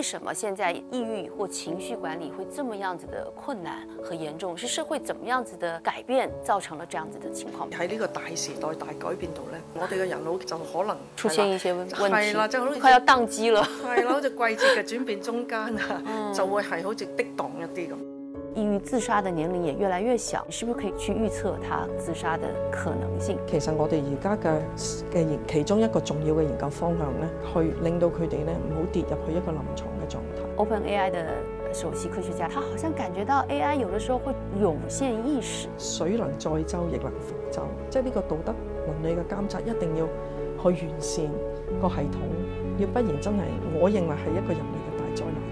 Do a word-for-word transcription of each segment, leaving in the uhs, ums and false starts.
为什麼現在抑鬱或情緒管理會這麼樣子的困難和嚴重？是社會怎麼樣子的改變造成了這樣子的情況？ 喺呢個大時代大改變度咧，我哋嘅人腦就可能出現一些問題， 係啦，就好似快要宕機了。 係啦，好似季節嘅轉變中間啊，嗯、就會係好似跌宕一啲咁。 抑鬱自殺的年齡也越來越小，你是不是可以去預測他自殺的可能性？ 其實我哋而家嘅嘅其中一個重要嘅研究方向咧，去令到佢哋咧唔好跌入去一個臨床嘅狀態。 OpenAI 的首席科學家，他好像感覺到 A I 有的時候會湧現意識。 水能載舟，亦能覆舟，即係呢個道德倫理嘅監察一定要去完善個系統，要不然真係我認為係一個人類嘅大災難。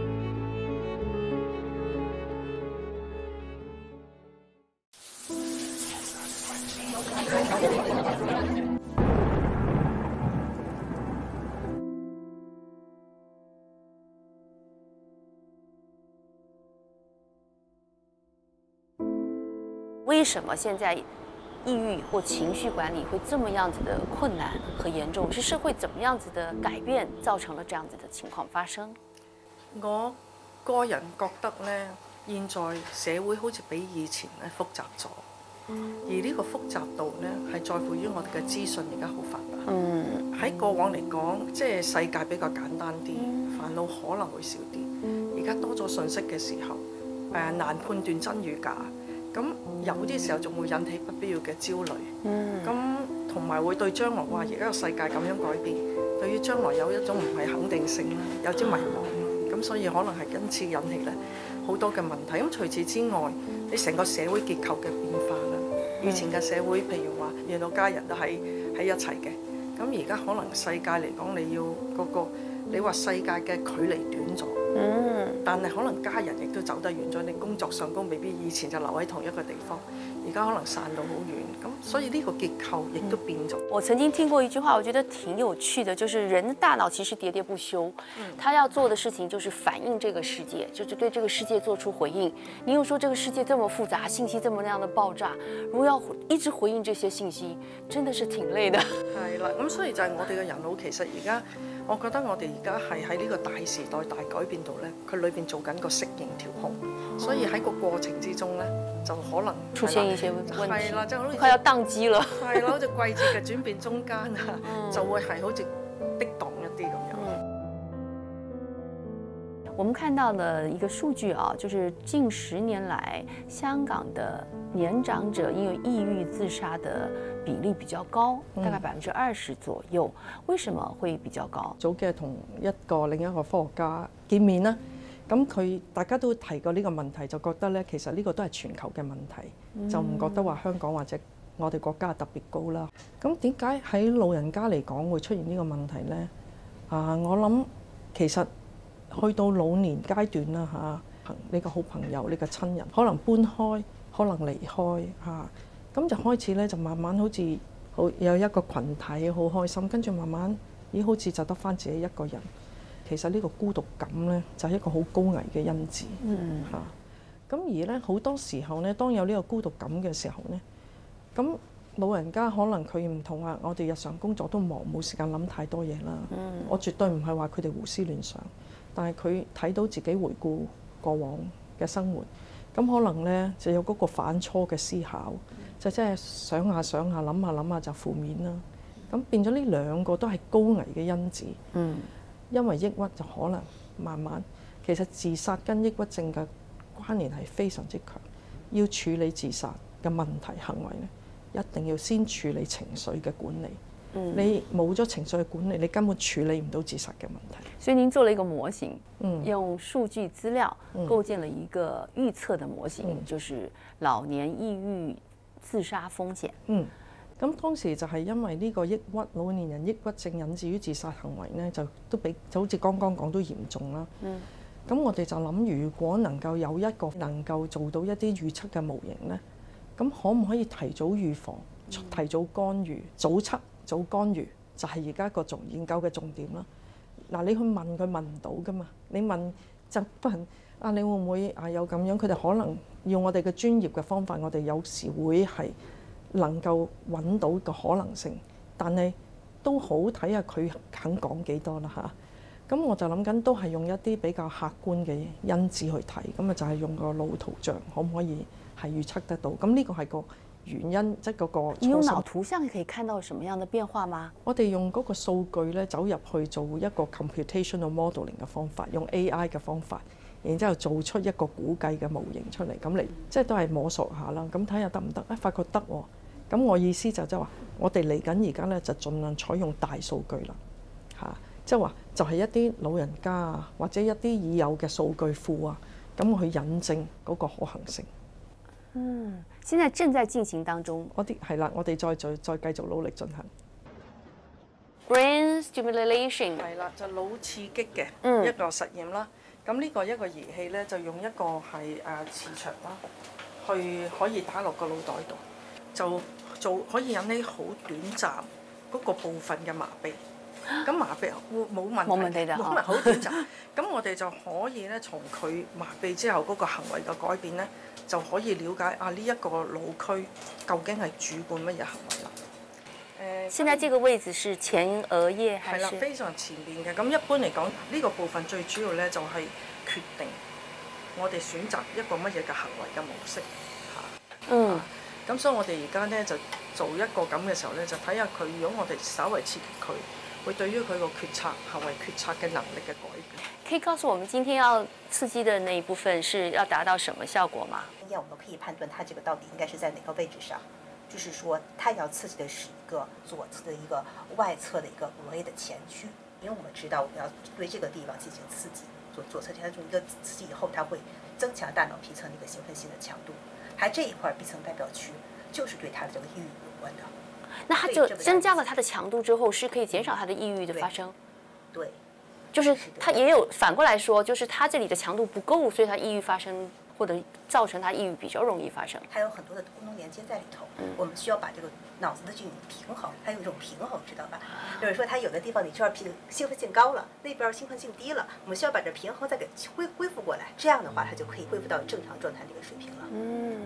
為什麼現在抑鬱或情緒管理會這麼樣子的困難和嚴重？是社會怎麼樣子的改變造成了這樣子的情況發生？ 我個人覺得咧，現在社會好似比以前咧複雜咗，而呢個複雜度咧係在乎於我哋嘅資訊而家好發達。嗯，喺過往嚟講，即係世界比較簡單啲，煩惱可能會少啲。而家多咗信息嘅時候，誒難判斷真與假。咁有啲時候仲會引起不必要嘅焦慮，咁同埋會對將來話而家個世界咁樣改變，對於將來有一種唔係肯定性啦，有啲迷茫，咁所以可能係因此引起咧好多嘅問題。咁除此之外，你成個社會結構嘅變化啦，以前嘅社會譬如話原來家人都喺喺一齊嘅，咁而家可能世界嚟講你要嗰個你話世界嘅距離短咗。嗯，但係可能家人亦都走得遠咗，你工作上工未必以前就留喺同一個地方，而家可能散到好遠，咁所以呢個結構亦都變咗。 我曾經聽過一句話，我覺得挺有趣的，就是人的大腦其實喋喋不休，他要做的事情就是反映這個世界，就是對這個世界做出回應。你又說這個世界這麼複雜，信息這麼樣的爆炸，如果要一直回應這些信息，真的是挺累的。 係啦，咁所以就係我哋嘅人腦其實而家。我覺得我哋而家係喺呢個大時代大改變度咧，佢裏邊做緊個適應調控，所以喺個過程之中咧，就可能出現一些問題， 係啦，即係好似快要宕機了， 係啦，好似季節嘅轉變中間啊，就會係好似跌宕一啲咁樣。 我們看到了一個數據啊，就是近十年來香港的年長者因為抑鬱自殺的比例比較高，大概百分之二十左右。為什麼會比較高？ 早幾日同一個另一個科學家見面啦，咁佢大家都提過呢個問題，就覺得咧其實呢個都係全球嘅問題，嗯、就唔覺得話香港或者我哋國家特別高啦。咁點解喺老人家嚟講會出現呢個問題咧？啊，我諗其實。去到老年階段啦嚇，你個好朋友、你個親人可能搬開，可能離開嚇，咁就開始咧就慢慢好似好有一個群體好開心，跟住慢慢咦好似就得返自己一個人。其實呢個孤獨感咧就係一個好高危嘅因子嚇。咁、嗯、而咧好多時候咧，當有呢個孤獨感嘅時候咧，咁老人家可能佢唔同啊，我哋日常工作都忙，冇時間諗太多嘢啦。嗯、我絕對唔係話佢哋胡思亂想。但係佢睇到自己回顧過往嘅生活，咁可能咧就有嗰個反芻嘅思考，就即係想下想下諗下諗下就負面啦。咁變咗呢兩個都係高危嘅因子。嗯，因為抑鬱就可能慢慢，其實自殺跟抑鬱症嘅關聯係非常之強。要處理自殺嘅問題行為咧，一定要先處理情緒嘅管理。你冇咗情緒嘅管理，你根本處理唔到自殺嘅問題。 所以您做了一個模型，嗯、用數據資料構建了一個預測的模型，嗯、就是老年抑鬱自殺風險。嗯， 咁當時就係因為呢個抑鬱，老年人抑鬱症引致於自殺行為咧，就都比就好似剛剛講都嚴重啦。嗯，咁我哋就諗，如果能夠有一個能夠做到一啲預測嘅模型咧，咁可唔可以提早預防、提早干預、早測？早干預就係而家個重研究嘅重點啦。嗱，你去問佢問唔到噶嘛？你問就問啊，你會唔會啊有咁樣？佢哋可能用我哋嘅專業嘅方法，我哋有時會係能夠揾到個可能性，但係都好睇下佢肯講幾多啦嚇。 咁我就諗緊都係用一啲比較客觀嘅因子去睇，咁啊就係用個腦圖像可唔可以係預測得到？咁呢個係個原因，即係嗰個。 你用腦圖像可以看到什麼樣的變化嗎？ 我哋用嗰個數據咧走入去做一個 computational modeling 嘅方法，用 A I 嘅方法，然之後做出一個估計嘅模型出嚟，咁嚟即係都係摸索下啦。咁睇下得唔得？啊，發覺得喎。咁我意思就即係話，我哋嚟緊而家咧就盡量採用大數據啦，嚇。即係話，就係一啲老人家啊，或者一啲已有嘅數據庫啊，咁我去引證嗰個可行性。 嗯，現在正在進行當中。 我啲係啦，我哋再再再繼續努力進行。 Brain stimulation 係啦，就腦刺激嘅嗯一個實驗啦。咁呢個一個儀器咧，就用一個係誒磁場啦，去可以打落個腦袋度，就做可以引起好短暫嗰個部分嘅麻痹。咁麻痹會冇問題， 冇問題㗎， 冇問題，好短暫。咁我哋就可以咧，從佢麻痹之後嗰個行為嘅改變咧，就可以了解啊呢一個腦區究竟係主管乜嘢行為啦。誒， 現在這個位置是前額葉還是？ 係啦，非常前面嘅。咁一般嚟講，呢個部分最主要咧就係決定我哋選擇一個乜嘢嘅行為嘅模式嚇。 嗯。 咁所以我哋而家咧就做一個咁嘅時候咧，就睇下佢如果我哋稍為刺激佢，會對於佢個決策行為決策嘅能力嘅改變。 可以告訴我們今天要刺激的那一部分是要達到什麼效果嗎？ 我們可以判斷它這個到底應該是在哪個位置上，就是說它要刺激的是一個左側的一個外側的一個額葉的前區，因為我們知道我們要對這個地方進行刺激，左左側它做一個刺激以後，它會增強大腦皮層的一個興奮性的強度，它這一塊皮層代表區就是對它的這個抑鬱有關的。 那它就增加了它的強度之後，是可以減少它的抑鬱的發生。 對， 就是它也有反過來說，就是它這裡的強度不夠，所以它抑鬱發生或者造成它抑鬱比較容易發生。 還有很多的功能連接在裡頭，我們需要把這個腦子的這種平衡，它有一種平衡，知道吧？就是說它有的地方你這兒平興奮性高了，那邊興奮性低了，我們需要把這平衡再給恢恢復過來，這樣的話它就可以恢復到正常狀態這個水平了。 嗯。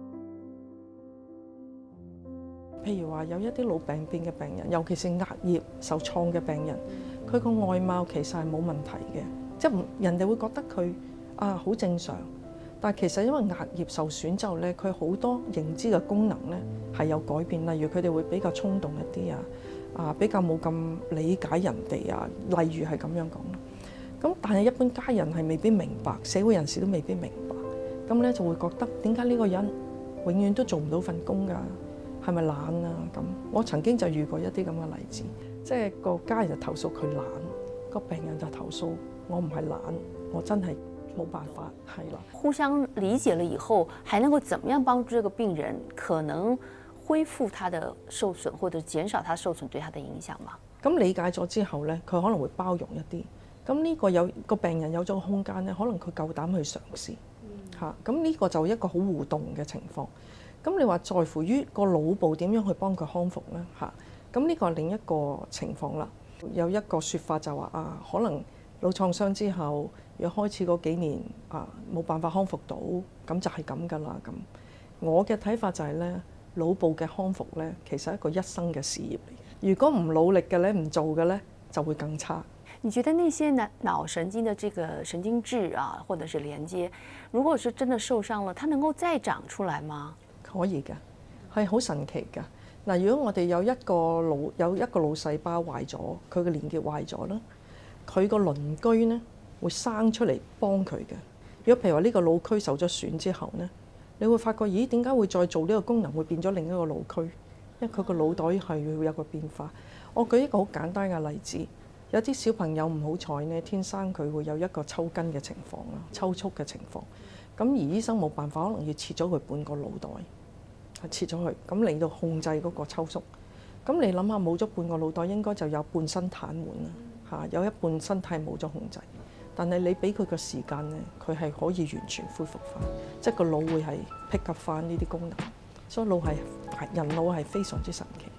譬如話有一啲腦病變嘅病人，尤其是額葉受創嘅病人，佢個外貌其實係冇問題嘅，即係人哋會覺得佢啊好正常，但係其實因為額葉受損之後咧，佢好多認知嘅功能咧係有改變，例如佢哋會比較衝動一啲啊，啊比較冇咁理解人哋啊，例如係咁樣講。咁但係一般家人係未必明白，社會人士都未必明白，咁咧就會覺得點解呢個人永遠都做唔到份工㗎？係咪懶啊？咁我曾經就遇過一啲咁嘅例子，即係個家人就投訴佢懶，個病人就投訴我唔係懶，我真係冇辦法，係啦。 互相理解了以後，還能夠怎麼樣幫助這個病人可能恢復他的受損，或者減少他受損對他的影響嗎？ 咁理解咗之後咧，佢可能會包容一啲。咁呢個有個病人有咗個空間咧，可能佢夠膽去嘗試嚇。咁呢個就一個好互動嘅情況。咁你話在乎於個腦部點樣去幫佢康復咧嚇？咁呢個係另一個情況啦。有一個説法就話啊，可能腦創傷之後，若開始嗰幾年啊冇辦法康復到，咁就係咁噶啦咁。我嘅睇法就係咧，腦部嘅康復咧，其實係一個一生嘅事業嚟。如果唔努力嘅咧，唔做嘅咧，就會更差。 你覺得那些腦腦神經的這個神經質啊，或者是連接，如果是真的受傷了，它能夠再長出來嗎？ 可以嘅，係好神奇㗎。嗱，如果我哋有一個腦有一個腦細胞壞咗，佢嘅連結壞咗啦，佢個鄰居咧會生出嚟幫佢嘅。如果譬如話呢個腦區受咗損之後咧，你會發覺，咦，點解會再做呢個功能會變咗另一個腦區？因為佢個腦袋係會有個變化。我舉一個好簡單嘅例子，有啲小朋友唔好彩咧，天生佢會有一個抽筋嘅情況啦，抽搐嘅情況。咁而醫生冇辦法，可能要切咗佢半個腦袋。切咗佢，咁嚟到控制嗰個抽縮。咁你諗下，冇咗半個腦袋，應該就有半身癱瘓啦，嚇，有一半身體冇咗控制。但係你俾佢個時間咧，佢係可以完全恢復翻，即係個腦會係 pick up 翻呢啲功能。所以腦係人腦係非常之神奇。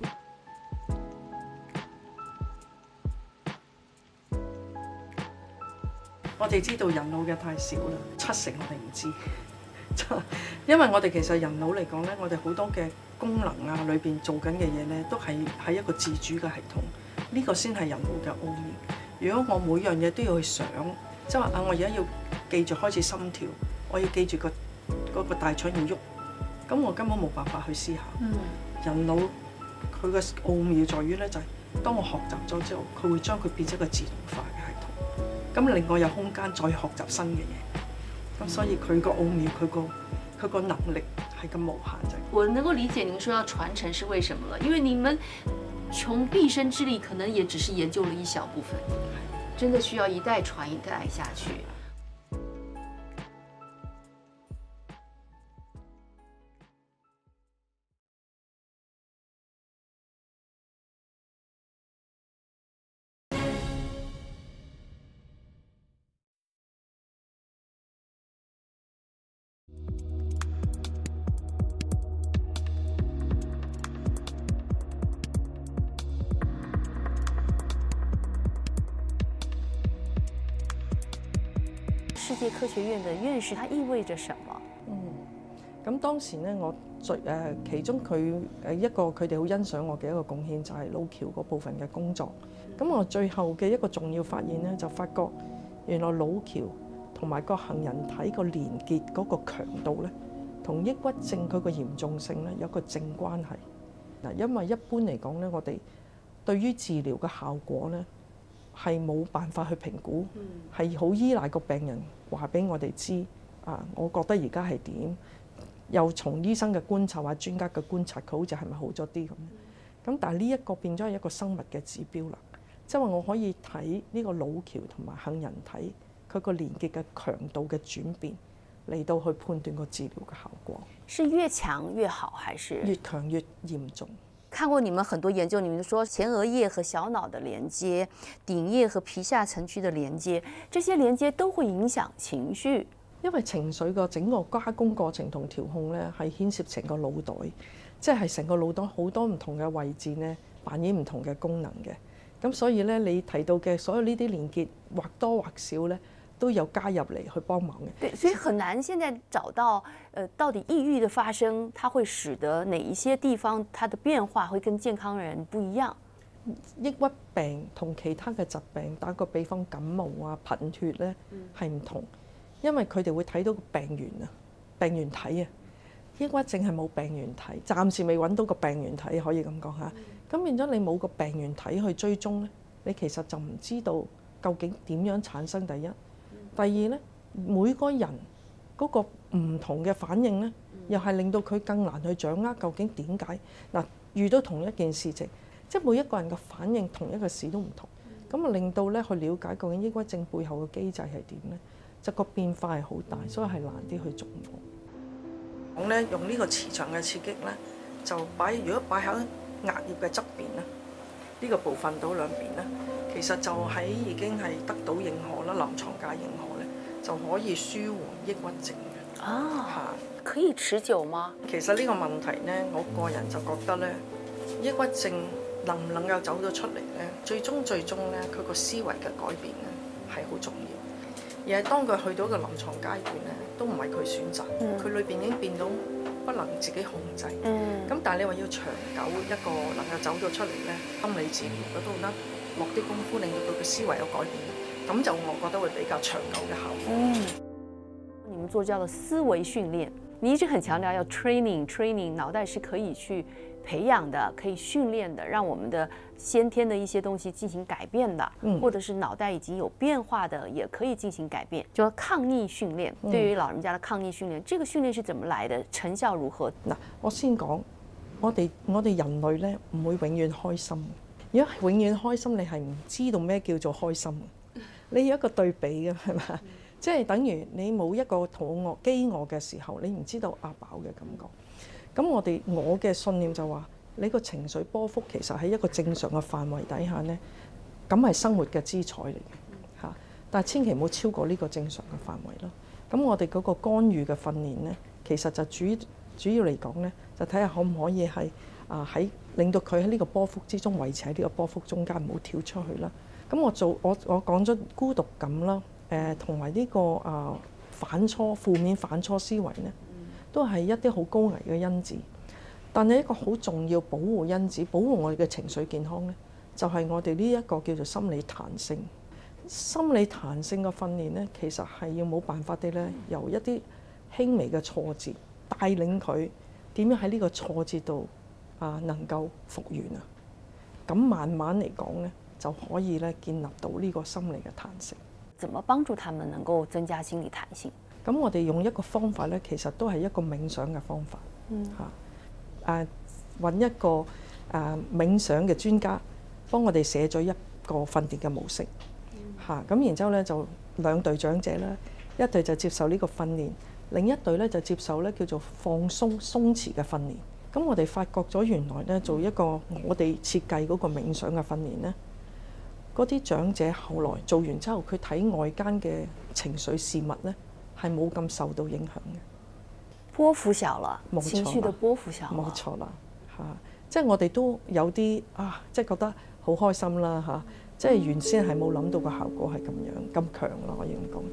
我哋知道人腦嘅太少啦，七成我哋唔知。因為我哋其實人腦嚟講咧，我哋好多嘅功能啊，裏邊做緊嘅嘢咧，都係喺一個自主嘅系統，呢個先係人腦嘅奧秘。 如果我每樣嘢都要去想，即係話啊，我而家要記住開始心跳，我要記住個嗰個大腸要喐，咁我根本冇辦法去思考。嗯、人腦佢個奧妙在於咧，就係、是、當我學習咗之後，佢會將佢變成一個自動化嘅系統，咁令我有空間再學習新嘅嘢。咁所以佢個奧妙，佢個佢個能力係咁無限。 我能夠理解您說要傳承是為什麼了，因為你們窮畢生之力，可能也只是研究了一小部分，真的需要一代傳一代下去。世界科學院的院士，它意味着什麼？ 嗯，咁當時咧，我最誒、呃、其中佢誒一個佢哋好欣賞我嘅一個貢獻就係腦橋嗰部分嘅工作。咁我最後嘅一個重要發現咧，就發覺原來腦橋同埋個杏仁體個連結嗰個強度咧，同抑鬱症佢個嚴重性咧有個正關係。嗱，因為一般嚟講咧，我哋對於治療嘅效果咧，係冇辦法去評估，係好依賴個病人話俾我哋知啊。我覺得而家係點，又從醫生嘅觀察或者專家嘅觀察，佢好似係咪好咗啲咁。咁但係呢一個變咗係一個生物嘅指標啦，即係話我可以睇呢個腦橋同埋杏仁體佢個連結嘅強度嘅轉變，嚟到去判斷個治療嘅效果。 是越強越好，還是越強越嚴重？ 看過你們很多研究，你們說前額葉和小腦的連接，頂葉和皮下層區的連接，這些連接都會影響情緒。 因為情緒個整個加工過程同調控咧，係牽涉成個腦袋，即係成個腦袋好多唔同嘅位置咧，扮演唔同嘅功能嘅。咁所以咧，你提到嘅所有呢啲連結，或多或少咧，都有加入嚟去幫忙嘅。 對，所以很難現在找到，呃，到底抑鬱的發生，它會使得哪一些地方它的變化會跟健康人不一樣？ 抑鬱病同其他嘅疾病，打個比方感冒啊、貧血咧，係唔同，因為佢哋會睇到個病原啊、病原體啊。抑鬱症係冇病原體，暫時未揾到個病原體，可以咁講嚇。咁變咗你冇個病原體去追蹤咧，你其實就唔知道究竟點樣產生。第一。第二咧，每個人嗰個唔同嘅反應咧，又係令到佢更難去掌握究竟點解嗱。遇到同一件事情，即係每一個人嘅反應同一個事都唔同，咁啊令到咧去了解究竟抑鬱症背後嘅機制係點咧，就個變化係好大，所以係難啲去捉摸。講咧用呢個磁場嘅刺激咧，就擺如果擺喺額葉嘅側邊咧，呢個部分到兩邊咧。其實就喺已經係得到認可啦，臨床界認可咧，就可以舒緩抑鬱症嘅。 啊，可以持久嗎？ 其實呢個問題咧，我個人就覺得咧，抑鬱症能唔能夠走到出嚟咧，最終最終咧，佢個思維嘅改變咧係好重要。而係當佢去到一個臨床階段咧，都唔係佢選擇，佢裏邊已經變到不能自己控制。嗯。咁但係你話要長久一個能夠走到出嚟咧，心理治療嗰度咧，落啲功夫令到佢嘅思維有改變，咁就我覺得會比較長久嘅效果。嗯， 你們做叫做思維訓練，你一直很強調要 training training， 腦袋是可以去培養的，可以訓練的，讓我們的先天的一些東西進行改變的，嗯、或者是腦袋已經有變化的，也可以進行改變。就抗逆訓練，嗯、對於老人家的抗逆訓練，這個訓練是怎麼來的？成效如何？ 嗱，我先講，我哋我哋人類咧唔會永遠開心。如果永遠開心，你係唔知道咩叫做開心。你要一個對比嘅係嘛？嗯、即係等於你冇一個肚餓、飢餓嘅時候，你唔知道壓飽嘅感覺。咁我哋我嘅信念就話，你個情緒波幅其實喺一個正常嘅範圍底下咧，咁係生活嘅資彩嚟嘅嚇。但係千祈唔好超過呢個正常嘅範圍咯。咁我哋嗰個干預嘅訓練咧，其實就主主要嚟講咧，就睇下可唔可以係。啊！喺令到佢喺呢個波幅之中維持喺呢個波幅中間，唔好跳出去啦。咁我做我我講咗孤獨感啦，誒同埋呢個啊反芻負面反芻思維咧，都係一啲好高危嘅因子。但係一個好重要保護因子，保護我哋嘅情緒健康咧，就係、是、我哋呢一個叫做心理彈性。 心理彈性嘅訓練咧，其實係要冇辦法地咧，由一啲輕微嘅挫折帶領佢點樣喺呢個挫折度啊能夠復原啊。咁慢慢嚟講咧，就可以咧建立到呢個心理嘅彈性。 怎麼幫助他們能夠增加心理彈性？ 咁我哋用一個方法咧，其實都係一個冥想嘅方法。嗯。嚇誒揾一個誒、啊、冥想嘅專家幫我哋寫咗一個訓練嘅模式。嚇咁、嗯、然之後咧就兩隊長者啦，一隊就接受呢個訓練，另一隊咧就接受咧叫做放鬆鬆弛嘅訓練。咁我哋發覺咗原來咧做一個我哋設計嗰個冥想嘅訓練咧，嗰啲長者後來做完之後，佢睇外間嘅情緒事物咧係冇咁受到影響嘅。 波幅小了， 冇錯啦， 情緒的波幅小了。 冇錯啦，嚇！即係我哋都有啲啊，即係覺得好開心啦嚇！即係原先係冇諗到個效果係咁樣咁強咯，我要咁講。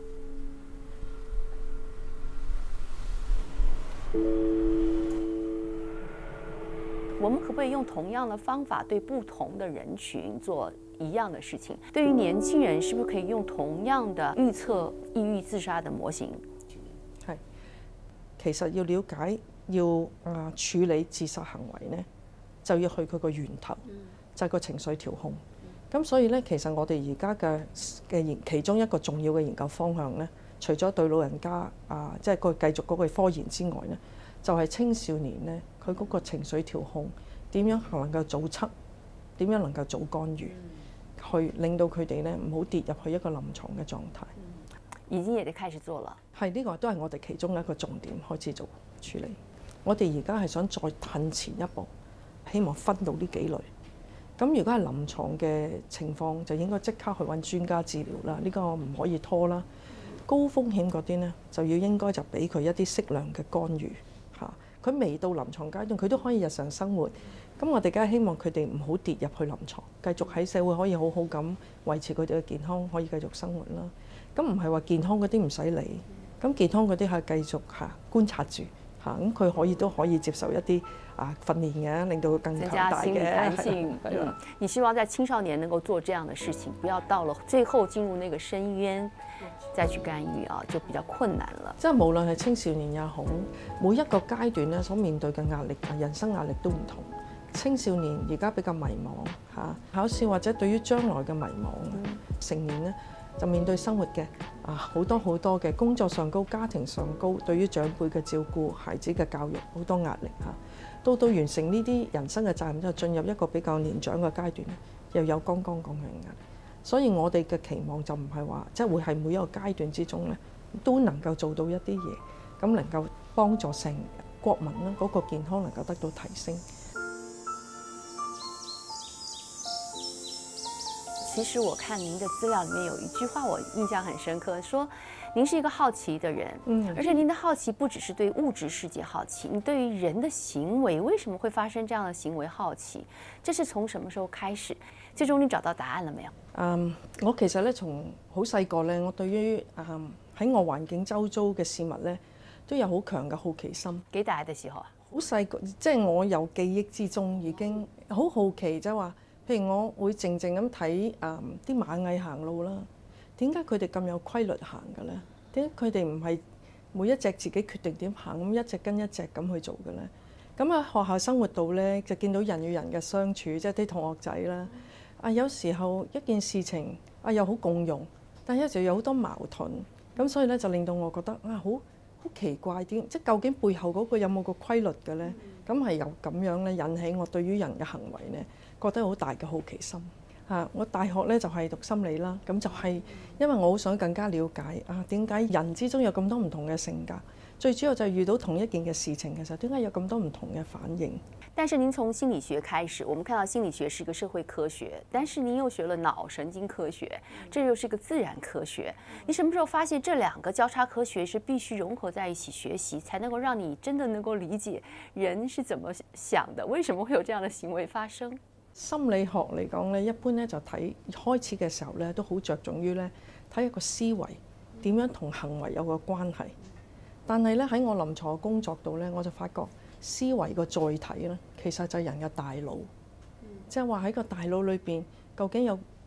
我們可不可以用同樣的方法對不同的人群做一樣的事情？對於年輕人，是不是可以用同樣的預測抑鬱自殺的模型？ 係，其實要了解要啊處理自殺行為呢，就要去佢個源頭，就係個情緒調控。咁所以咧，其實我哋而家嘅嘅研其中一個重要嘅研究方向咧，除咗對老人家啊，即係個繼續嗰個科研之外咧，就係青少年咧，佢嗰個情緒調控點樣能夠早測，點樣能夠早干預，去令到佢哋咧唔好跌入去一個臨床嘅狀態。 已經也得開始做了。 係，呢個都係我哋其中一個重點開始做處理。我哋而家係想再褪前一步，希望分到呢幾類。咁如果係臨床嘅情況，就應該即刻去揾專家治療啦。呢個唔可以拖啦。高風險嗰啲呢，就要應該就俾佢一啲適量嘅干預嚇。佢未到臨床階段，佢都可以日常生活。咁我哋梗係希望佢哋唔好跌入去臨床，繼續喺社會可以好好咁維持佢哋嘅健康，可以繼續生活啦。咁唔係話健康嗰啲唔使理，咁健康嗰啲係繼續嚇觀察住嚇，咁佢可以都可以接受一啲啊訓練嘅，令到佢更強大嘅。 增加心理彈性。嗯，你希望在青少年能夠做這樣的事情，不要到了最後進入那個深淵再去干預啊，就比較困難了。 即係無論係青少年也好，每一個階段咧所面對嘅壓力啊，人生壓力都唔同。青少年而家比較迷茫嚇，考試或者對於將來嘅迷茫。成年咧就面對生活嘅啊好多好多嘅工作上高、家庭上高，對於長輩嘅照顧、孩子嘅教育好多壓力嚇。到到完成呢啲人生嘅責任之後，進入一個比較年長嘅階段，又有剛剛講嘅壓力。所以我哋嘅期望就唔係話即係會係每一個階段之中咧都能夠做到一啲嘢，咁能夠幫助成國民咧嗰個健康能夠得到提升。 其實我看您的資料裡面有一句話我印象很深刻，說您是一個好奇的人，嗯，而且您的好奇不只是對物質世界好奇，你對於人的行為為什麼會發生這樣的行為好奇，這是從什麼時候開始？最終你找到答案了沒有？ 嗯，我其實咧從好細個咧，我對於嗯喺我環境周遭嘅事物咧都有好強嘅好奇心。 幾大嘅時候啊？ 好細個，即係我有記憶之中已經好好奇，即係話。譬如我會靜靜咁睇誒啲螞蟻行路啦，點解佢哋咁有規律行嘅咧？點解佢哋唔係每一隻自己決定點行，咁一隻跟一隻咁去做嘅咧？咁喺學校生活度咧，就見到人與人嘅相處，即係啲同學仔啦。啊，有時候一件事情啊又好共融，但係有時候有好多矛盾，咁所以咧就令到我覺得啊好好奇怪啲，即係究竟背後嗰個有冇個規律嘅咧？咁係由咁樣咧引起我對於人嘅行為咧，覺得好大嘅好奇心嚇！我大學咧就係讀心理啦，咁就係因為我好想更加了解啊點解人之中有咁多唔同嘅性格，最主要就係遇到同一件嘅事情嘅時候，點解有咁多唔同嘅反應？ 但是您從心理學開始，我們看到心理學是一個社會科學，但是您又學了腦神經科學，這又是一個自然科學。你什麼時候發現這兩個交叉科學是必須融合在一起學習，才能夠讓你真的能夠理解人是怎麼想的，為什麼會有這樣的行為發生？ 心理學嚟講咧，一般咧就睇開始嘅時候咧，都好着重於咧睇一個思維點樣同行為有個關係。但係咧喺我臨床嘅工作度咧，我就發覺思維個載體咧，其實就係人嘅大腦，即係話喺個大腦裏邊究竟有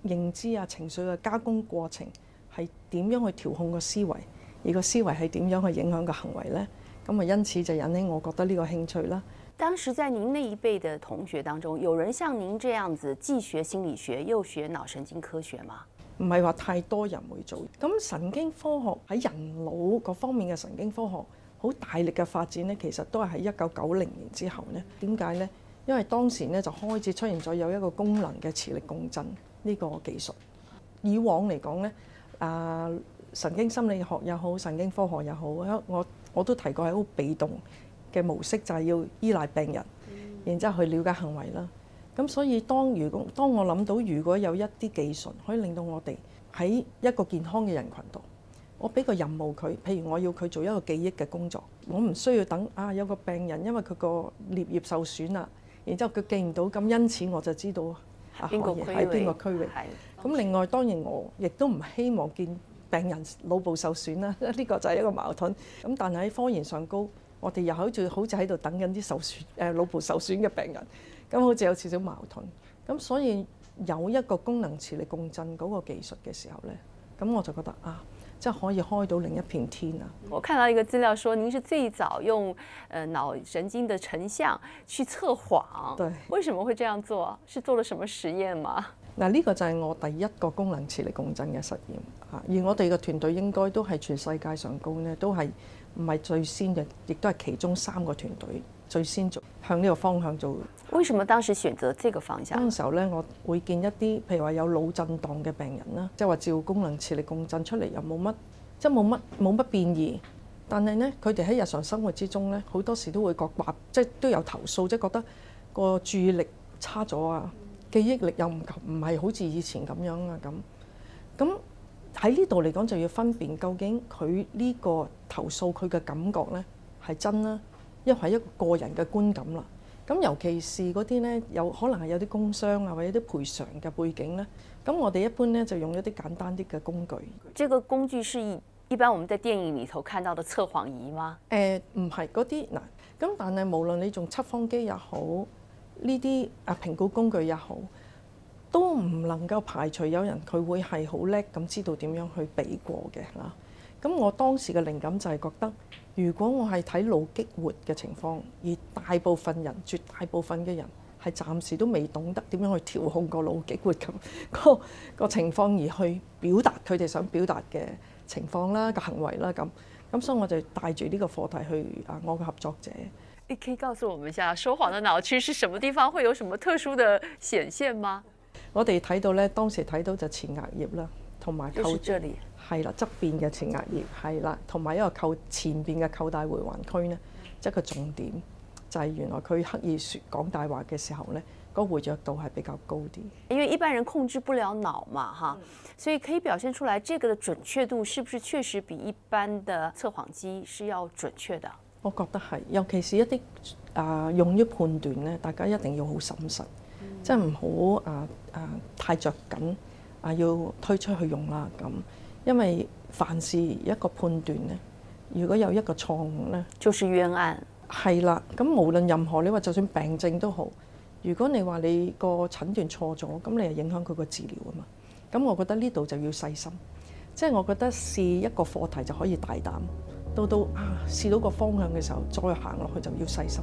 認知啊、情緒嘅加工過程係點樣去調控個思維，而個思維係點樣去影響個行為呢？咁啊，因此就引起我覺得呢個興趣啦。 當時在您那一輩的同學當中，有人像您這樣子既學心理學又學腦神經科學嗎？ 唔係話太多人會做。咁神經科學喺人腦嗰方面嘅神經科學好大力嘅發展呢，其實都係喺一九九零年之後呢。點解呢？因為當時呢就開始出現咗有一個功能嘅磁力共振呢個技術。以往嚟講呢，啊神經心理學又好，神經科學又好，我我都提過係好被動嘅模式，就係要依賴病人，然之後去了解行為啦。咁所以當如果當我諗到如果有一啲技術可以令到我哋喺一個健康嘅人群度，我俾個任務佢，譬如我要佢做一個記憶嘅工作，我唔需要等啊有個病人因為佢個顳葉受損啦，然之後佢記唔到，咁因此我就知道啊可以喺邊個區域。咁另外當然我亦都唔希望見病人腦部受損啦，呢個就係一個矛盾。咁但係喺科研上高，我哋又好似好似喺度等緊啲受損誒腦部受損嘅病人，咁好似有少少矛盾。咁所以有一個功能磁力共振嗰個技術嘅時候呢，咁我就覺得啊，即係可以開到另一片天啊！ 我看到一個資料說，您是最早用呃腦神經的成像去測謊。 對， 為什麼會這樣做？是做了什麼實驗嗎？ 嗱，呢個就係我第一個功能磁力共振嘅實驗啊！而我哋嘅團隊應該都係全世界上高呢，都係唔係最先嘅，亦都係其中三個團隊最先做向呢個方向做。 為什麼當時選擇這個方向？ 嗰陣時候咧，我會見一啲譬如話有腦震盪嘅病人啦，即係話照功能磁力共振出嚟又冇乜，即係冇乜冇乜變異，但係咧佢哋喺日常生活之中咧，好多時都會覺話，即係都有投訴，即係覺得個注意力差咗啊，記憶力又唔唔係好似以前咁樣啊咁。咁喺呢度嚟講就要分辨究竟佢呢個投訴佢嘅感覺咧係真啦，因為係一個個人嘅觀感啦。咁尤其是嗰啲咧，有可能係有啲工傷啊，或者啲賠償嘅背景咧。咁我哋一般咧就用一啲簡單啲嘅工具。 這個工具是一一般我們在電影裡頭看到的測謊儀嗎？ 誒唔係嗰啲嗱，咁但係無論你用測謊機也好，呢啲啊評估工具也好，都唔能夠排除有人佢會係好叻咁知道點樣去避過嘅啦。咁我當時嘅靈感就係覺得，如果我係睇腦激活嘅情況，而大部分人、絕大部分嘅人係暫時都未懂得點樣去調控個腦激活咁個個情況，而去表達佢哋想表達嘅情況啦、個行為啦咁，咁所以我就帶住呢個課題去啊，我嘅合作者。 你可以告訴我們一下，說謊的腦區是什麼地方，會有什麼特殊的顯現嗎？ 我哋睇到咧，當時睇到就前額葉啦，同埋就是這裡。 係啦，側邊嘅前額葉係啦，同埋一個扣前邊嘅扣帶回環區呢，即係個重點就係原來佢刻意説講大話嘅時候呢，個活躍度係比較高啲。 因為一般人控制不了腦嘛，哈，所以可以表現出來，這個的準確度是不是確實比一般的測謊機是要準確的？ 我覺得係，尤其是一啲啊、呃、用於判斷呢，大家一定要好審慎，即係唔好啊啊太着緊啊要推出去用啦咁。因為凡事一個判斷咧，如果有一個錯誤咧， 就是冤案。 係啦，咁無論任何你話就算病症都好，如果你話你個診斷錯咗，咁你係影響佢個治療啊嘛。咁我覺得呢度就要細心，即係我覺得試一個課題就可以大膽，到到啊試到個方向嘅時候，再行落去就要細心。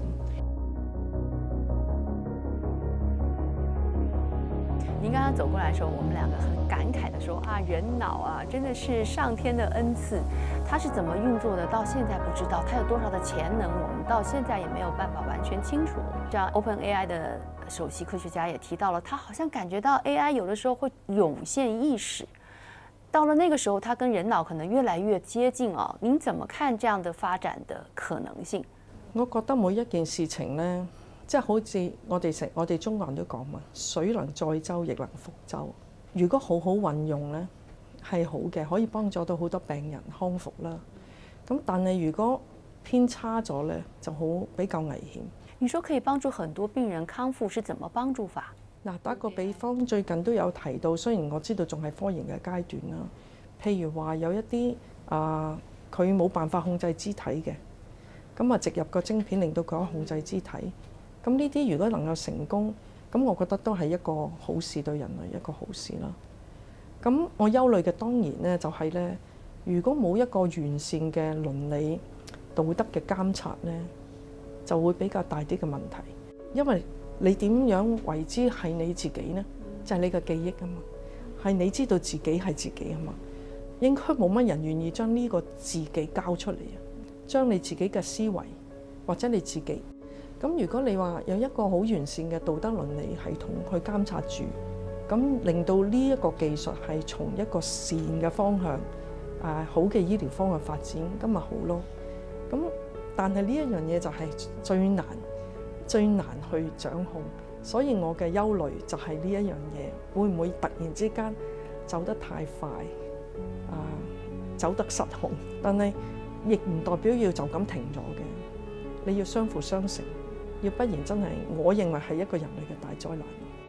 您剛剛走過來的時候，我們兩個很感慨地說啊，人腦啊，真的是上天的恩賜，它是怎麼運作的，到現在不知道，它有多少的潛能，我們到現在也沒有辦法完全清楚。像 OpenAI 的首席科學家也提到了，他好像感覺到 A I 有的時候會湧現意識，到了那個時候，它跟人腦可能越來越接近哦。您怎麼看這樣的發展的可能性？ 我覺得每一件事情呢，即係好似我哋成我哋中國人都講嘛，水能載舟亦能覆舟。如果好好運用呢，係好嘅，可以幫助到好多病人康復啦。咁但係如果偏差咗呢，就好比較危險。 你說可以幫助很多病人康復，是怎麼幫助法？ 嗱，打個比方，最近都有提到，雖然我知道仲係科研嘅階段啦。譬如話有一啲啊，佢冇辦法控制肢體嘅，咁啊植入個晶片令到佢可以控制肢體。咁呢啲如果能夠成功，咁我覺得都係一個好事，對人類一個好事啦。 咁我憂慮嘅當然咧就係咧，如果冇一個完善嘅倫理道德嘅監察咧，就會比較大啲嘅問題。因為你點樣為之係你自己呢？就係你嘅記憶啊嘛，係你知道自己係自己啊嘛。應該冇乜人願意將呢個自己交出嚟啊，將你自己嘅思維或者你自己。咁如果你話有一個好完善嘅道德倫理系統去監察住，咁令到呢一個技術係從一個善嘅方向，誒好嘅醫療方向發展，咁咪好咯。咁但係呢一樣嘢就係最難、最難去掌控，所以我嘅憂慮就係呢一樣嘢會唔會突然之間走得太快，啊走得失控？但係亦唔代表要就咁停咗嘅，你要相輔相成，要不然真係我認為係一個人類嘅大災難。